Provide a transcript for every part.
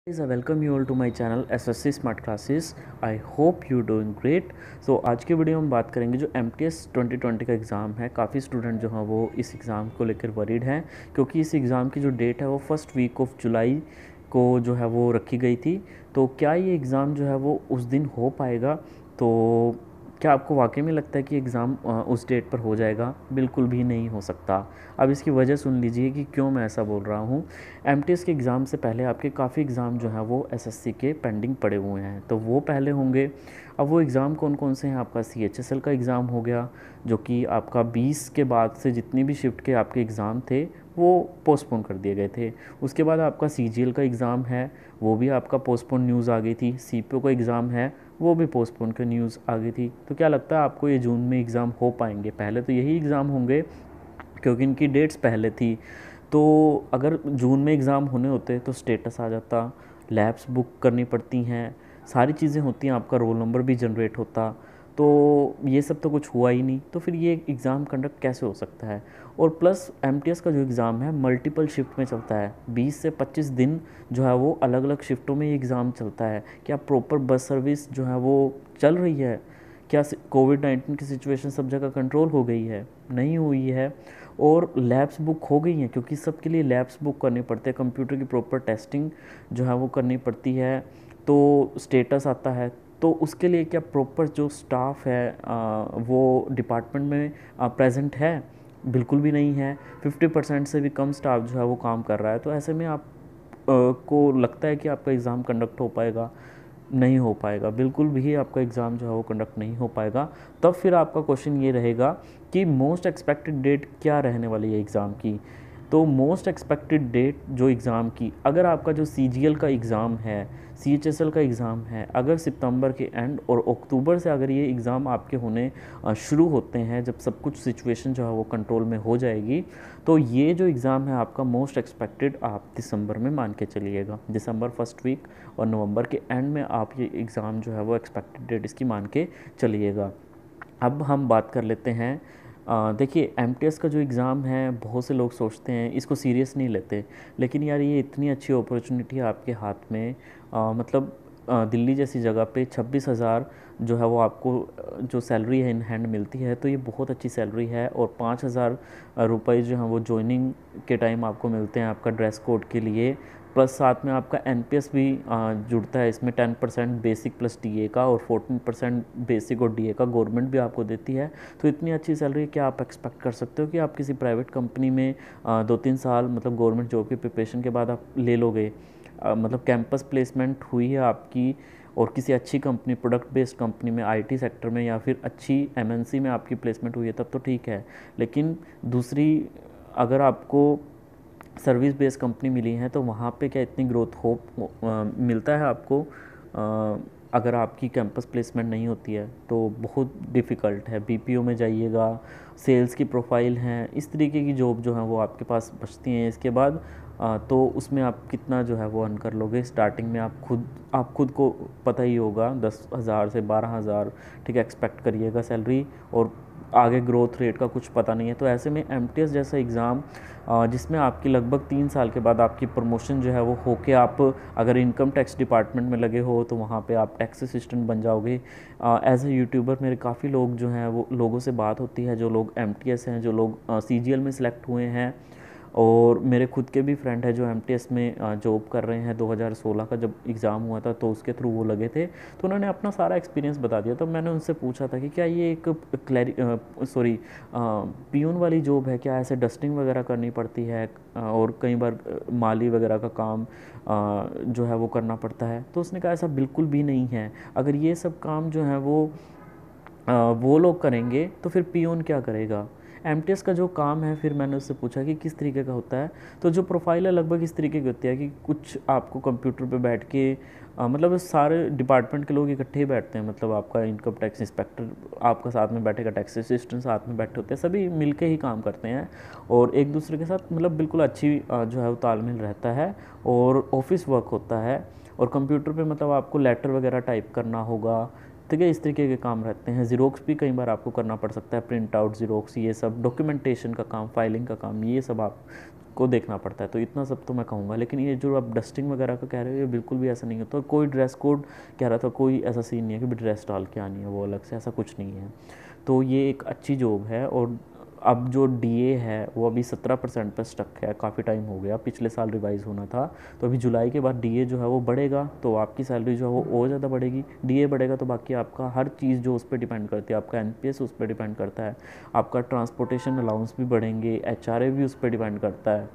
Guys, I welcome you all to my channel SSC Smart Classes. I hope you doing great. So आज के video में बात करेंगे जो MTS 2020 का एग्ज़ाम है। काफ़ी स्टूडेंट जो हैं वो इस एग्ज़ाम को लेकर वरीड हैं, क्योंकि इस एग्ज़ाम की जो डेट है वो फर्स्ट वीक ऑफ जुलाई को जो है वो रखी गई थी। तो क्या ये एग्ज़ाम जो है वो उस दिन हो पाएगा? तो क्या आपको वाकई में लगता है कि एग्ज़ाम उस डेट पर हो जाएगा? बिल्कुल भी नहीं हो सकता। अब इसकी वजह सुन लीजिए कि क्यों मैं ऐसा बोल रहा हूँ। एमटीएस के एग्ज़ाम से पहले आपके काफ़ी एग्ज़ाम जो हैं वो एसएससी के पेंडिंग पड़े हुए हैं, तो वो पहले होंगे। अब वो एग्ज़ाम कौन कौन से हैं? आपका सीएचएसएल का एग्ज़ाम हो गया, जो कि आपका 20 के बाद से जितनी भी शिफ्ट के आपके एग्ज़ाम थे वो पोस्टपोन कर दिए गए थे। उसके बाद आपका सीजीएल का एग्ज़ाम है, वो भी आपका पोस्टपोन न्यूज़ आ गई थी। सीपीओ का एग्ज़ाम है, वो भी पोस्टपोन का न्यूज़ आ गई थी। तो क्या लगता है आपको ये जून में एग्ज़ाम हो पाएंगे? पहले तो यही एग्ज़ाम होंगे क्योंकि इनकी डेट्स पहले थी। तो अगर जून में एग्ज़ाम होने होते तो स्टेटस आ जाता, लैब्स बुक करनी पड़ती हैं, सारी चीज़ें होती हैं, आपका रोल नंबर भी जनरेट होता। तो ये सब तो कुछ हुआ ही नहीं, तो फिर ये एग्ज़ाम कंडक्ट कैसे हो सकता है? और प्लस एमटीएस का जो एग्ज़ाम है मल्टीपल शिफ्ट में चलता है। 20 से 25 दिन जो है वो अलग अलग शिफ्टों में ये एग्ज़ाम चलता है। क्या प्रॉपर बस सर्विस जो है वो चल रही है? क्या कोविड-19 की सिचुएशन सब जगह कंट्रोल हो गई है? नहीं हुई है। और लैब्स बुक हो गई हैं, क्योंकि सबके लिए लैब्स बुक करने पड़ते हैं, कंप्यूटर की प्रॉपर टेस्टिंग जो है वो करनी पड़ती है। तो स्टेटस आता है, तो उसके लिए क्या प्रॉपर जो स्टाफ है वो डिपार्टमेंट में प्रेजेंट है? बिल्कुल भी नहीं है। 50% से भी कम स्टाफ जो है वो काम कर रहा है। तो ऐसे में आप को लगता है कि आपका एग्ज़ाम कंडक्ट हो पाएगा? नहीं हो पाएगा, बिल्कुल भी आपका एग्ज़ाम जो है वो कंडक्ट नहीं हो पाएगा। तब फिर आपका क्वेश्चन ये रहेगा कि मोस्ट एक्सपेक्टेड डेट क्या रहने वाली है एग्ज़ाम की? तो मोस्ट एक्सपेक्टेड डेट जो एग्ज़ाम की, अगर आपका जो सीजीएल का एग्ज़ाम है, सीएचएसएल का एग्ज़ाम है, अगर सितंबर के एंड और अक्टूबर से अगर ये एग्ज़ाम आपके होने शुरू होते हैं, जब सब कुछ सिचुएशन जो है वो कंट्रोल में हो जाएगी, तो ये जो एग्ज़ाम है आपका मोस्ट एक्सपेक्टेड आप दिसंबर में मान के चलिएगा। दिसंबर फर्स्ट वीक और नवंबर के एंड में आप ये एग्ज़ाम जो है वो एक्सपेक्टेड डेट इसकी मान के चलिएगा। अब हम बात कर लेते हैं, देखिए एमटीएस का जो एग्ज़ाम है बहुत से लोग सोचते हैं इसको सीरियस नहीं लेते, लेकिन यार ये इतनी अच्छी अपॉर्चुनिटी है आपके हाथ में। मतलब दिल्ली जैसी जगह पे 26,000 जो है वो आपको जो सैलरी है इन हैंड मिलती है, तो ये बहुत अच्छी सैलरी है। और 5,000 रुपये जो हैं वो जॉइनिंग के टाइम आपको मिलते हैं आपका ड्रेस कोड के लिए। प्लस साथ में आपका एनपीएस भी जुड़ता है इसमें, 10% बेसिक प्लस डीए का और 14% बेसिक और डीए का गवर्नमेंट भी आपको देती है। तो इतनी अच्छी सैलरी क्या आप एक्सपेक्ट कर सकते हो कि आप किसी प्राइवेट कंपनी में 2-3 साल मतलब गवर्नमेंट जॉब की प्रिपरेशन के बाद आप ले लोगे? मतलब कैंपस प्लेसमेंट हुई है आपकी और किसी अच्छी कंपनी, प्रोडक्ट बेस्ड कंपनी में, आईटी सेक्टर में या फिर अच्छी एमएनसी में आपकी प्लेसमेंट हुई है, तब तो ठीक है। लेकिन दूसरी, अगर आपको सर्विस बेस्ड कंपनी मिली है तो वहाँ पे क्या इतनी ग्रोथ होप मिलता है आपको? अगर आपकी कैंपस प्लेसमेंट नहीं होती है तो बहुत डिफ़िकल्ट है। बीपीओ में जाइएगा, सेल्स की प्रोफाइल हैं, इस तरीके की जॉब जो है वो आपके पास बचती हैं। इसके बाद तो उसमें आप कितना जो है वो अर्न कर लोगे? स्टार्टिंग में आप खुद को पता ही होगा, 10,000 से 12,000 ठीक है एक्सपेक्ट करिएगा सैलरी, और आगे ग्रोथ रेट का कुछ पता नहीं है। तो ऐसे में एमटीएस जैसा एग्ज़ाम जिसमें आपकी लगभग 3 साल के बाद आपकी प्रमोशन जो है वो होके आप अगर इनकम टैक्स डिपार्टमेंट में लगे हो तो वहाँ पे आप टैक्स असिस्टेंट बन जाओगे। एज ए यूट्यूबर मेरे काफ़ी लोग जो हैं वो लोगों से बात होती है, जो लोग एमटीएस हैं, जो लोग सीजीएल में सिलेक्ट हुए हैं, और मेरे खुद के भी फ्रेंड है जो एमटीएस में जॉब कर रहे हैं। 2016 का जब एग्ज़ाम हुआ था तो उसके थ्रू वो लगे थे, तो उन्होंने अपना सारा एक्सपीरियंस बता दिया। तो मैंने उनसे पूछा था कि क्या ये एक पियून वाली जॉब है? क्या ऐसे डस्टिंग वगैरह करनी पड़ती है और कई बार माली वगैरह का काम जो है वो करना पड़ता है? तो उसने कहा ऐसा बिल्कुल भी नहीं है। अगर ये सब काम जो है वो लोग करेंगे तो फिर पियून क्या करेगा? एमटीएस का जो काम है, फिर मैंने उससे पूछा कि किस तरीके का होता है, तो जो प्रोफाइल है लगभग इस तरीके की होती है कि कुछ आपको कंप्यूटर पे बैठ के मतलब सारे डिपार्टमेंट के लोग इकट्ठे ही बैठते हैं। मतलब आपका इनकम टैक्स इंस्पेक्टर आपका साथ में बैठेगा, टैक्स असिस्टेंट साथ में बैठे होते हैं, सभी मिलके ही काम करते हैं और एक दूसरे के साथ मतलब बिल्कुल अच्छी जो है वो तालमेल रहता है और ऑफिस वर्क होता है। और कंप्यूटर पे मतलब आपको लेटर वगैरह टाइप करना होगा, ठीक है, इस तरीके के काम रहते हैं। ज़ीरोक्स भी कई बार आपको करना पड़ सकता है, प्रिंट आउट ज़ीरोक्स, ये सब डॉक्यूमेंटेशन का काम, फाइलिंग का काम, ये सब आप को देखना पड़ता है। तो इतना सब तो मैं कहूँगा। लेकिन ये जो आप डस्टिंग वगैरह का कह रहे हो, ये बिल्कुल भी ऐसा नहीं होता। कोई ड्रेस कोड कह रहा था, कोई ऐसा सीन नहीं है कि भी ड्रेस डाल के आनी है वो अलग से, ऐसा कुछ नहीं है। तो ये एक अच्छी जॉब है। और अब जो डीए है वो अभी 17% पर स्टक है, काफ़ी टाइम हो गया, पिछले साल रिवाइज़ होना था। तो अभी जुलाई के बाद डीए जो है वो बढ़ेगा, तो आपकी सैलरी जो है वो और ज़्यादा बढ़ेगी। डीए बढ़ेगा तो बाकी आपका हर चीज़ जो उस पर डिपेंड करती है, आपका एनपीएस उस पर डिपेंड करता है, आपका ट्रांसपोर्टेशन अलाउंस भी बढ़ेंगे, एचआरए भी उस पर डिपेंड करता है।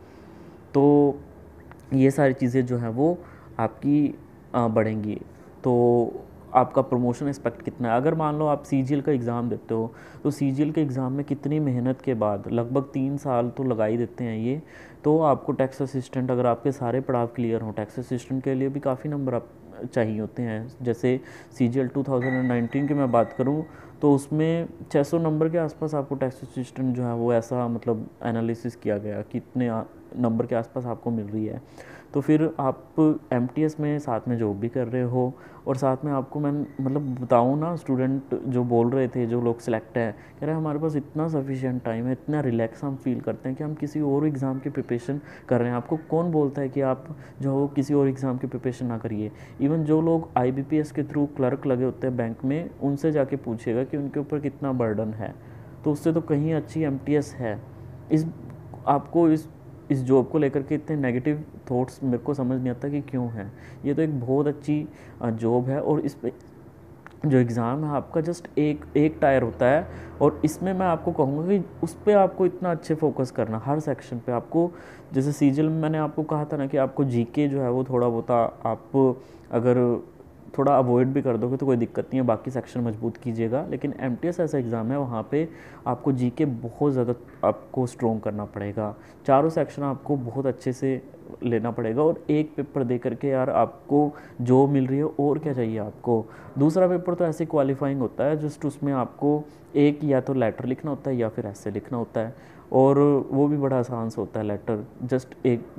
तो ये सारी चीज़ें जो हैं वो आपकी बढ़ेंगी। तो आपका प्रमोशन एक्सपेक्ट कितना है। अगर मान लो आप सीजीएल का एग्ज़ाम देते हो, तो सीजीएल के एग्ज़ाम में कितनी मेहनत के बाद, लगभग 3 साल तो लगा ही देते हैं ये, तो आपको टैक्स असिस्टेंट, अगर आपके सारे पड़ाव क्लियर हों, टैक्स असिस्टेंट के लिए भी काफ़ी नंबर आप चाहिए होते हैं। जैसे सीजीएल 2019 की मैं बात करूं, तो उसमें 600 नंबर के आसपास आपको टैक्स असिस्टेंट जो है वो ऐसा मतलब एनालिसिस किया गया कि इतने नंबर के आसपास आपको मिल रही है। तो फिर आप एमटीएस में साथ में जॉब भी कर रहे हो, और साथ में आपको मैं मतलब बताऊँ ना, स्टूडेंट जो बोल रहे थे, जो लोग सिलेक्ट हैं, कह रहे हैं हमारे पास इतना सफिशिएंट टाइम है, इतना रिलैक्स हम फील करते हैं कि हम किसी और एग्ज़ाम की प्रिपरेशन कर रहे हैं। आपको कौन बोलता है कि आप जो हो किसी और एग्ज़ाम की प्रिपरेशन ना करिए। इवन जो लोग आईबीपीएस के थ्रू क्लर्क लगे होते हैं बैंक में, उनसे जाके पूछिएगा कि उनके ऊपर कितना बर्डन है, तो उससे तो कहीं अच्छी एमटीएस है। इस आपको इस जॉब को लेकर के इतने नेगेटिव थॉट्स मेरे को समझ नहीं आता कि क्यों हैं। ये तो एक बहुत अच्छी जॉब है, और इस पे जो एग्ज़ाम है आपका जस्ट एक टायर होता है, और इसमें मैं आपको कहूँगा कि उस पर आपको इतना अच्छे फोकस करना, हर सेक्शन पे आपको। जैसे सीजीएल में मैंने आपको कहा था ना कि आपको जीके जो है वो थोड़ा बहुत आप अगर थोड़ा अवॉइड भी कर दोगे तो कोई दिक्कत नहीं है, बाकी सेक्शन मजबूत कीजिएगा। लेकिन एमटीएस ऐसा एग्ज़ाम है, वहाँ पे आपको जीके बहुत ज़्यादा आपको स्ट्रॉन्ग करना पड़ेगा, चारों सेक्शन आपको बहुत अच्छे से लेना पड़ेगा, और एक पेपर दे करके यार आपको जो मिल रही है और क्या चाहिए आपको। दूसरा पेपर तो ऐसे क्वालिफाइंग होता है, जस्ट उसमें आपको एक या तो लेटर लिखना होता है या फिर ऐसे लिखना होता है, और वो भी बड़ा आसान से होता है लेटर। जस्ट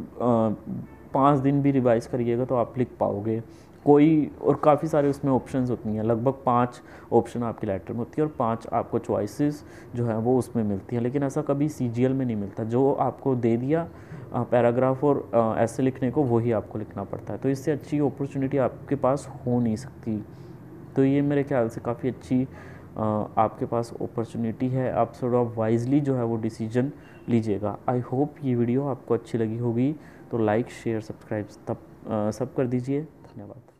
5 दिन भी रिवाइज़ करिएगा तो आप लिख पाओगे कोई। और काफ़ी सारे उसमें ऑप्शंस होती हैं, लगभग 5 ऑप्शन आपकी लेटर में होती है, और 5 आपको चॉइसेस जो है वो उसमें मिलती हैं। लेकिन ऐसा कभी सीजीएल में नहीं मिलता, जो आपको दे दिया पैराग्राफ और ऐसे लिखने को, वही आपको लिखना पड़ता है। तो इससे अच्छी अपॉर्चुनिटी आपके पास हो नहीं सकती। तो ये मेरे ख्याल से काफ़ी अच्छी आपके पास अपॉर्चुनिटी है। आप थोड़ा वाइजली जो है वो डिसीजन लीजिएगा। आई होप ये वीडियो आपको अच्छी लगी होगी, तो लाइक शेयर सब्सक्राइब सब कर दीजिए। धन्यवाद।